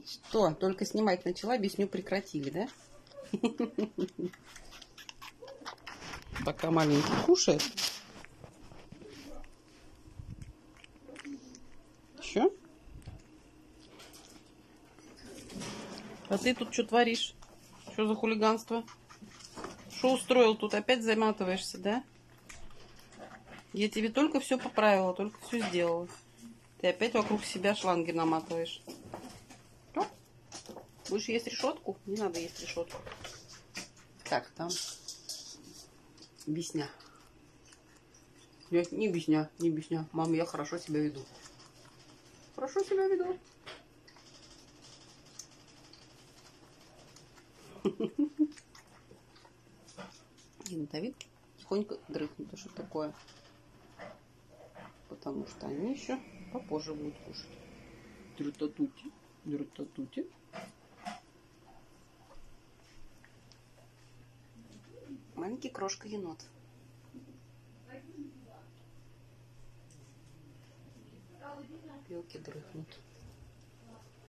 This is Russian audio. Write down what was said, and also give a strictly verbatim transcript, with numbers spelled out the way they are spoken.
Что, только снимать начала, бесню прекратили, да? Пока маленький кушает. Еще? А ты тут что творишь? Что за хулиганство? Что устроил тут? Опять заматываешься, да? Я тебе только все поправила, только все сделала. Ты опять вокруг себя шланги наматываешь. Что? Будешь есть решетку? Не надо есть решетку. Так, там бесня. Нет, не бесня, не бесня. Мам, я хорошо себя веду. Хорошо себя веду. И Давид тихонько дрыхнет. А что такое? Потому что они еще попозже будут кушать. Дры-та-тути, дры-та-тути. Маленький крошка-енот. Белки дрыхнут.